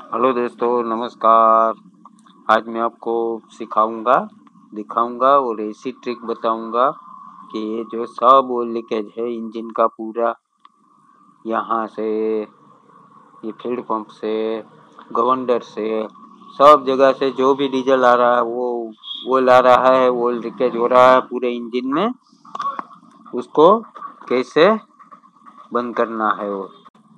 Hello दोस्तों, नमस्कार। आज मैं आपको दिखाऊंगा और ऐसी ट्रिक बताऊंगा कि ये जो सब ऑयल लीकेज है इंजन का पूरा, यहाँ से, ये फील्ड पंप से, गवर्नर से, सब जगह से जो भी डीजल आ रहा है वो ऑयल आ रहा है, ऑयल लीकेज हो रहा है पूरे इंजन में, उसको कैसे बंद करना है वो।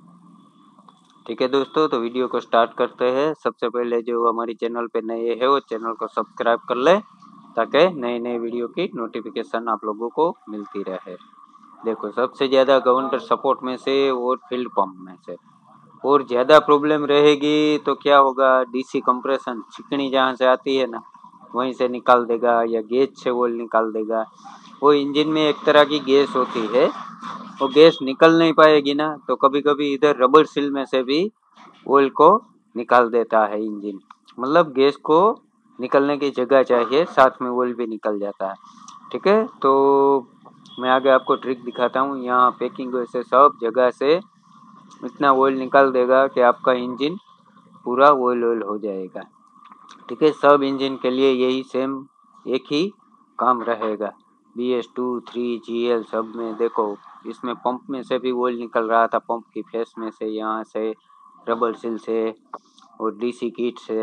ठीक है दोस्तों, तो वीडियो को स्टार्ट करते हैं। सबसे पहले जो हमारी चैनल पे नए है वो चैनल को सब्सक्राइब कर ले, ताकि नए नए वीडियो की नोटिफिकेशन आप लोगों को मिलती रहे। देखो, सबसे ज़्यादा गवर्नर सपोर्ट में से और फील्ड पंप में से और ज़्यादा प्रॉब्लम रहेगी तो क्या होगा, डीसी कंप्रेशन चिकनी जहाँ से आती है ना, वहीं से निकाल देगा या गैस से वो निकाल देगा। वो इंजन में एक तरह की गैस होती है, वो गैस निकल नहीं पाएगी ना, तो कभी कभी इधर रबर सील में से भी ऑयल को निकाल देता है इंजन। मतलब गैस को निकलने की जगह चाहिए, साथ में ऑयल भी निकल जाता है। ठीक है, तो मैं आगे आपको ट्रिक दिखाता हूँ। यहाँ पैकिंग वैसे सब जगह से इतना ऑयल निकाल देगा कि आपका इंजन पूरा ऑयल ऑयल हो जाएगा। ठीक है, सब इंजन के लिए यही सेम एक ही काम रहेगा। BS2, 3, GL सब में देखो, इसमें पंप में से भी ऑयल निकल रहा था, पंप की फेस में से, यहाँ से, रबर सील से और डीसी किट से,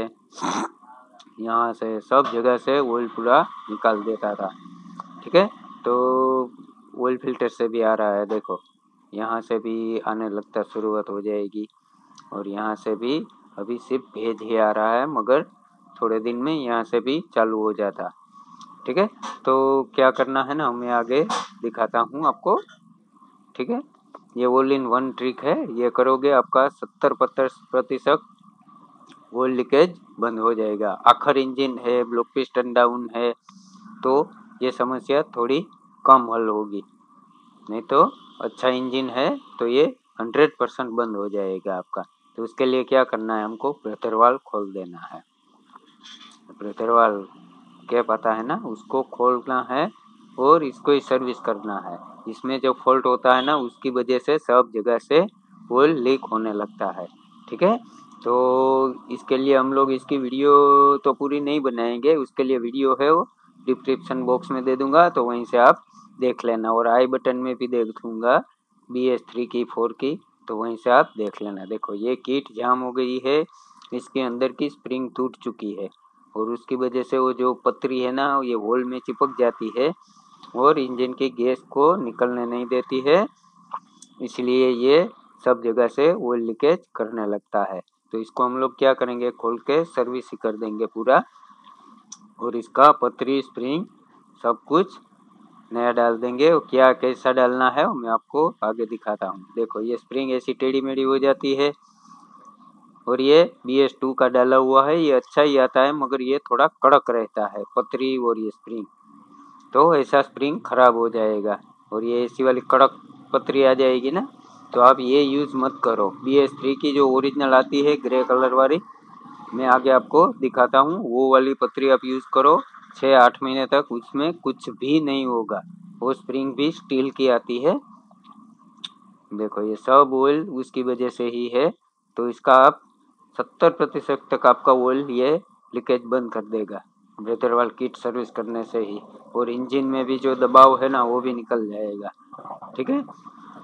यहाँ से सब जगह से ऑयल पूरा निकाल देता था। ठीक है, तो ऑयल फिल्टर से भी आ रहा है, देखो यहाँ से भी आने लगता, शुरुआत हो जाएगी। और यहाँ से भी अभी सिर्फ भेज ही आ रहा है, मगर थोड़े दिन में यहाँ से भी चालू हो जाता। ठीक है, तो क्या करना है ना, मैं आगे दिखाता हूँ आपको। ठीक है, ये ऑल इन वन ट्रिक है, ये करोगे आपका 70% ऑयल लीकेज बंद हो जाएगा। आखिर इंजन है, ब्लॉक पिस्टन डाउन है, तो ये समस्या थोड़ी कम हल होगी। नहीं तो अच्छा इंजन है तो ये 100% बंद हो जाएगा आपका। तो उसके लिए क्या करना है, हमको ब्रेथर वाल्व खोल देना है। ब्रेथर वाल्व कैप आता है ना, उसको खोलना है और इसको ही सर्विस करना है। इसमें जो फॉल्ट होता है ना, उसकी वजह से सब जगह से ऑयल लीक होने लगता है। ठीक है, तो इसके लिए हम लोग इसकी वीडियो तो पूरी नहीं बनाएंगे, उसके लिए वीडियो है वो डिस्क्रिप्शन बॉक्स में दे दूंगा, तो वहीं से आप देख लेना। और आई बटन में भी देख दूंगा BS3 की 4 की, तो वहीं से आप देख लेना। देखो, ये किट जाम हो गई है, इसके अंदर की स्प्रिंग टूट चुकी है और उसकी वजह से वो जो पतरी है ना, ये होल में चिपक जाती है और इंजन की गैस को निकलने नहीं देती है, इसलिए ये सब जगह से ऑयल लीकेज करने लगता है। तो इसको हम लोग क्या करेंगे, खोल के सर्विस ही कर देंगे पूरा, और इसका पतरी स्प्रिंग सब कुछ नया डाल देंगे। और क्या कैसा डालना है मैं आपको आगे दिखाता हूँ। देखो, ये स्प्रिंग ऐसी टेढ़ी मेढ़ी हो जाती है और ये BS2 का डाला हुआ है, ये अच्छा ही आता है, मगर ये थोड़ा कड़क रहता है पतरी, और ये स्प्रिंग तो ऐसा स्प्रिंग खराब हो जाएगा और ये ऐसी वाली कड़क पतरी आ जाएगी ना, तो आप ये यूज़ मत करो। BS3 की जो ओरिजिनल आती है ग्रे कलर वाली, मैं आगे आपको दिखाता हूँ, वो वाली पतरी आप यूज़ करो। 6-8 महीने तक उसमें कुछ भी नहीं होगा। वो स्प्रिंग भी स्टील की आती है। देखो, ये सब ऑयल उसकी वजह से ही है, तो इसका आप 70% तक आपका ऑयल ये लीकेज बंद कर देगा ब्रेथर वाल्व किट सर्विस करने से ही। और इंजन में भी जो दबाव है ना, वो भी निकल जाएगा। ठीक है,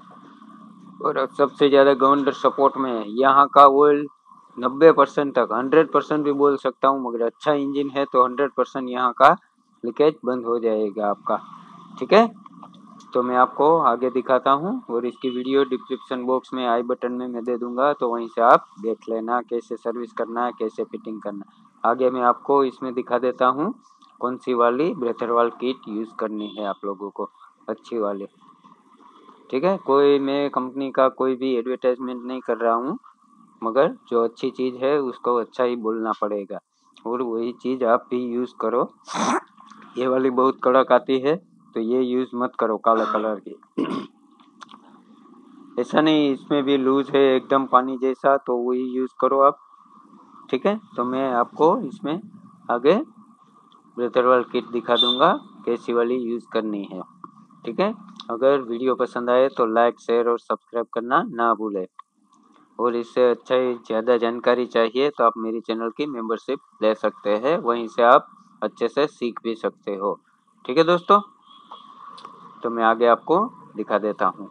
और अब सबसे ज़्यादा गवर्नर सपोर्ट में है, यहाँ का ऑयल 90% तक, 100% भी बोल सकता हूँ, मगर अच्छा इंजन है तो 100% यहाँ का लीकेज बंद हो जाएगा आपका। ठीक है, तो मैं आपको आगे दिखाता हूँ और इसकी वीडियो डिस्क्रिप्शन बॉक्स में आई बटन में मैं दे दूंगा, तो वहीं से आप देख लेना कैसे सर्विस करना है, कैसे फिटिंग करना है। आगे मैं आपको इसमें दिखा देता हूँ कौन सी वाली ब्रेथर वाल्व किट यूज़ करनी है आप लोगों को, अच्छी वाली। ठीक है, कोई मैं कंपनी का कोई भी एडवर्टाइजमेंट नहीं कर रहा हूँ, मगर जो अच्छी चीज़ है उसको अच्छा ही बोलना पड़ेगा और वही चीज़ आप भी यूज़ करो। ये वाली बहुत कड़क आती है, तो ये यूज़ मत करो काला कलर की। ऐसा नहीं, इसमें भी लूज है एकदम पानी जैसा, तो वही यूज़ करो आप। ठीक है, तो मैं आपको इसमें आगे ब्रेथर वाल्व किट दिखा दूंगा कैसी वाली यूज़ करनी है। ठीक है, अगर वीडियो पसंद आए तो लाइक शेयर और सब्सक्राइब करना ना भूलें। और इससे अच्छा ही ज़्यादा जानकारी चाहिए तो आप मेरी चैनल की मेंबरशिप ले सकते हैं, वहीं से आप अच्छे से सीख भी सकते हो। ठीक है दोस्तों, तो मैं आगे आपको दिखा देता हूँ।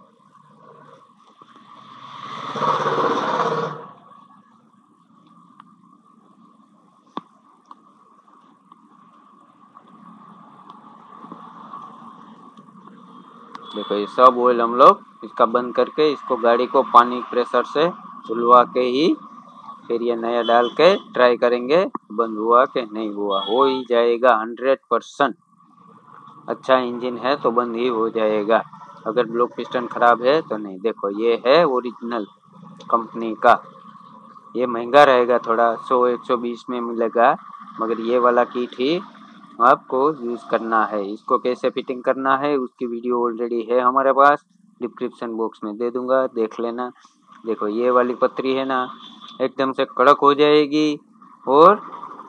देखो ये सब ऑयल हम लोग इसका बंद करके इसको गाड़ी को पानी प्रेशर से धुलवा के ही फिर ये नया डाल के ट्राई करेंगे बंद हुआ कि नहीं हुआ। हो ही जाएगा 100%। अच्छा इंजन है तो बंद ही हो जाएगा। अगर ब्लॉक पिस्टन खराब है तो नहीं। देखो ये है ओरिजिनल कंपनी का, ये महंगा रहेगा थोड़ा, 100-120 में मिलेगा, मगर ये वाला किट ही आपको यूज़ करना है। इसको कैसे फिटिंग करना है उसकी वीडियो ऑलरेडी है हमारे पास, डिस्क्रिप्शन बॉक्स में दे दूंगा, देख लेना। देखो ये वाली पतरी है ना, एकदम से कड़क हो जाएगी और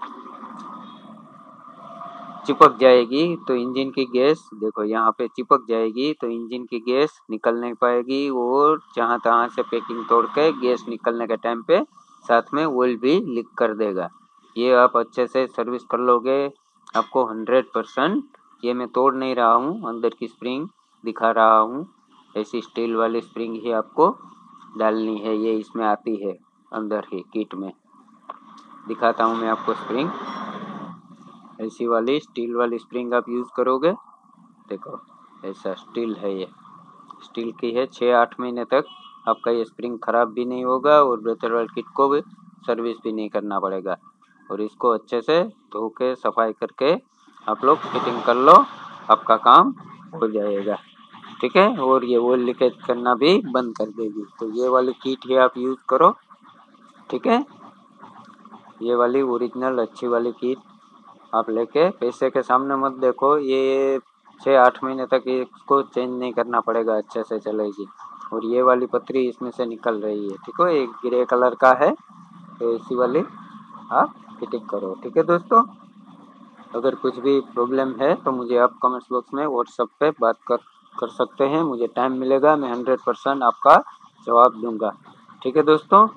चिपक जाएगी तो इंजन की गैस, देखो यहाँ पे चिपक जाएगी तो इंजन की गैस निकल नहीं पाएगी और जहाँ तहाँ से पैकिंग तोड़ के गैस निकलने के टाइम पे साथ में ऑयल भी लीक कर देगा। ये आप अच्छे से सर्विस कर लोगे, आपको 100%। ये मैं तोड़ नहीं रहा हूँ, अंदर की स्प्रिंग दिखा रहा हूँ। ऐसी स्टील वाली स्प्रिंग ही आपको डालनी है, ये इसमें आती है अंदर ही किट में। दिखाता हूँ मैं आपको स्प्रिंग, ऐसी वाली स्टील वाली स्प्रिंग आप यूज़ करोगे। देखो ऐसा स्टील है, ये स्टील की है। 6-8 महीने तक आपका ये स्प्रिंग ख़राब भी नहीं होगा और ब्रेथरवेल किट को भी सर्विस भी नहीं करना पड़ेगा। और इसको अच्छे से धो के सफाई करके आप लोग फिटिंग कर लो, आपका काम हो जाएगा। ठीक है, और ये ऑयल लीकेज करना भी बंद कर देगी। तो ये वाली किट ही आप यूज़ करो। ठीक है, ये वाली ओरिजिनल अच्छी वाली किट आप लेके पैसे के सामने मत देखो। ये 6-8 महीने तक इसको चेंज नहीं करना पड़ेगा, अच्छे से चलेगी। और ये वाली पतरी इसमें से निकल रही है, ठीक है, एक ग्रे कलर का है, तो इसी वाली आप फिटिंग करो। ठीक है दोस्तों, अगर कुछ भी प्रॉब्लम है तो मुझे आप कमेंट्स बॉक्स में व्हाट्सएप पे बात कर सकते हैं। मुझे टाइम मिलेगा, मैं 100% आपका जवाब दूंगा। ठीक है दोस्तों,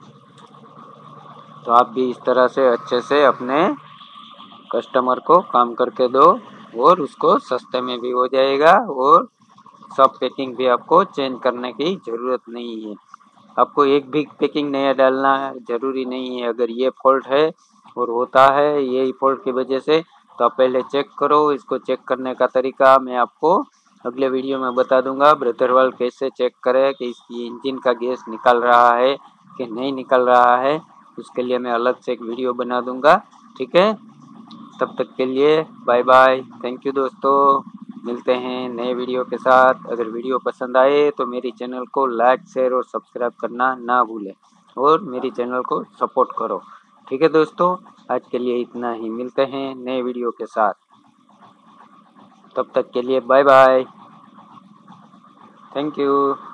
तो आप भी इस तरह से अच्छे से अपने कस्टमर को काम करके दो और उसको सस्ते में भी हो जाएगा और सब पैकिंग भी आपको चेंज करने की ज़रूरत नहीं है। आपको एक भी पैकिंग नया डालना ज़रूरी नहीं है। अगर ये फॉल्ट है और होता है यही फॉल्ट की वजह से, तो आप पहले चेक करो। इसको चेक करने का तरीका मैं आपको अगले वीडियो में बता दूंगा। ब्रेथरवेल कैसे चेक करें कि इसकी इंजन का गैस निकल रहा है कि नहीं निकल रहा है, उसके लिए मैं अलग से एक वीडियो बना दूंगा। ठीक है, तब तक के लिए बाय बाय, थैंक यू दोस्तों। मिलते हैं नए वीडियो के साथ। अगर वीडियो पसंद आए तो मेरी चैनल को लाइक शेयर और सब्सक्राइब करना ना भूलें और मेरी चैनल को सपोर्ट करो। ठीक है दोस्तों, आज के लिए इतना ही, मिलते हैं नए वीडियो के साथ। तब तक के लिए बाय बाय, थैंक यू।